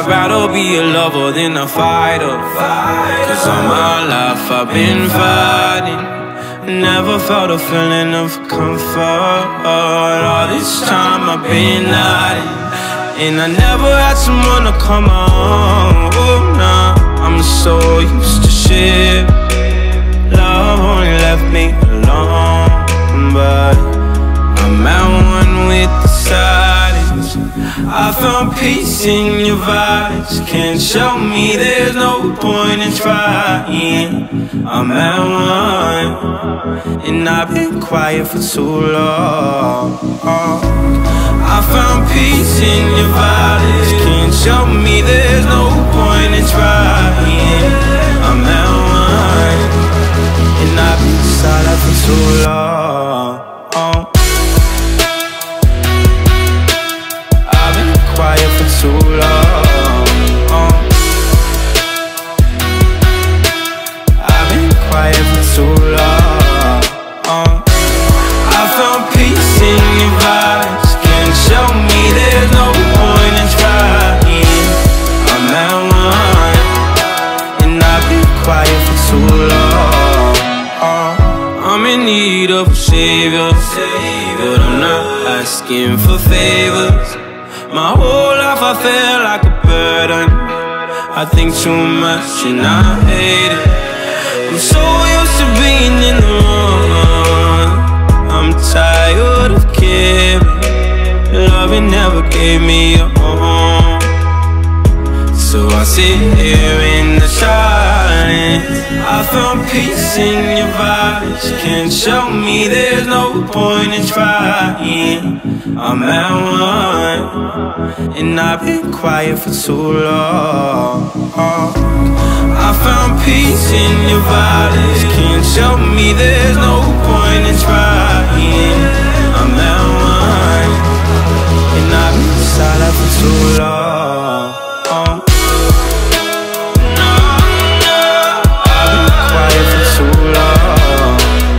I'd rather be a lover than a fighter, 'cause all my life I've been fighting, never felt a feeling of comfort. All this time I've been hiding, and I never had someone to come on. Oh, nah, I'm so used to shit. Love only left me alone, but I'm at one with the silence. I found peace in your vibes. Can't show me there's no point in trying. I'm at one, and I've been quiet for too long. I found peace in your vibes. Can't show me there's no point in trying. I'm at one, and I've been silent for too long. I've been quiet for too long. I've been quiet for too long. I found peace in your vibes. Can't show me there's no point in trying. I'm at one, and I've been quiet for too long. I'm in need of a savior, but I'm not asking for favors. My whole life I feel like a burden. I think too much and I hate it. I'm so used to being in the wrong. I'm tired of caring. Loving never gave me a home, so I sit here in the silence. I found peace in your vibes. Can't show me there's no point in trying. I'm at one, and I've been quiet for too long. I found peace in your vibes. Can't show me there's no point in trying. I'm at one, and I've been silent for too long. I've been quiet for too long.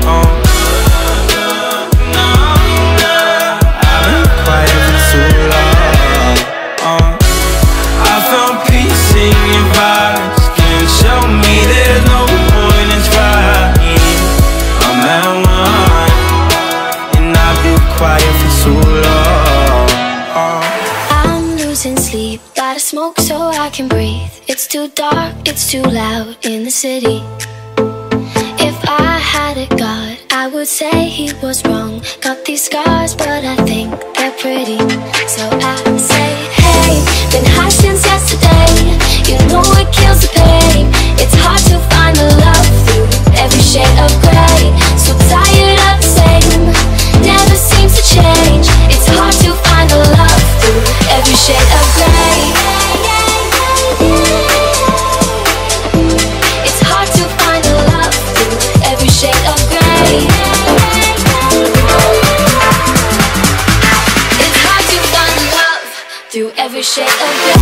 I've been quiet for too long. I found peace in your vibes. Can't show me there's no point in trying. I'm at one, and I've been quiet for too long. I'm losing sleep, gotta smoke so I can breathe. It's too dark, it's too loud in the city. If I had a god, I would say he was wrong. Got these scars, but I think they're pretty. So I say, hey, been high since yesterday. You know it kills the pain. It's hard to find the love through every shade of gray. So tired of the same, never seems to change. It's hard to find the love through every shade of gray. It's hard to find the love through every shade of gray. It's hard to find the love through every shade of gray.